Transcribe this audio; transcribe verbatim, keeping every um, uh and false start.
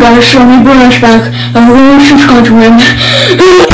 gotta show me brush back. I really should try to win.